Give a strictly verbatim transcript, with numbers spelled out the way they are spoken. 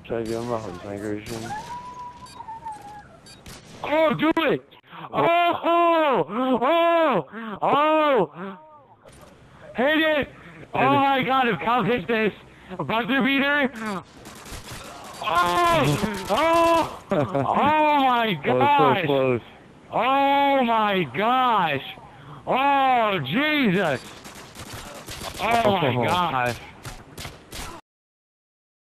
Should I give him a host migration? Oh, do it! Oh! Oh! Oh! Hit it! Oh my god, if Cal hits this, a buzzer beater! Oh! Oh! Oh my gosh! Close, close, close. Oh my gosh! Oh, Jesus! Oh my gosh!